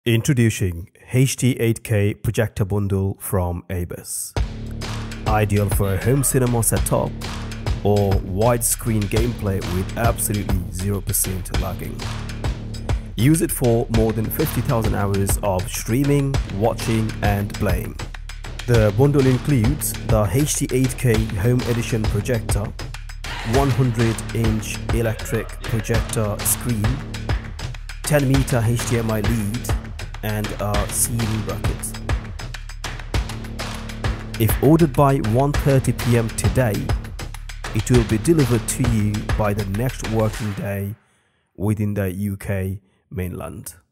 Introducing HD 8K projector bundle from ABIS. Ideal for a home cinema setup or widescreen gameplay with absolutely 0% lagging. Use it for more than 50,000 hours of streaming, watching and playing. The bundle includes the HD 8K Home Edition projector, 100-inch electric projector screen, 10-meter HDMI lead, and a CD bracket. If ordered by 1:30 PM today, it will be delivered to you by the next working day within the UK mainland.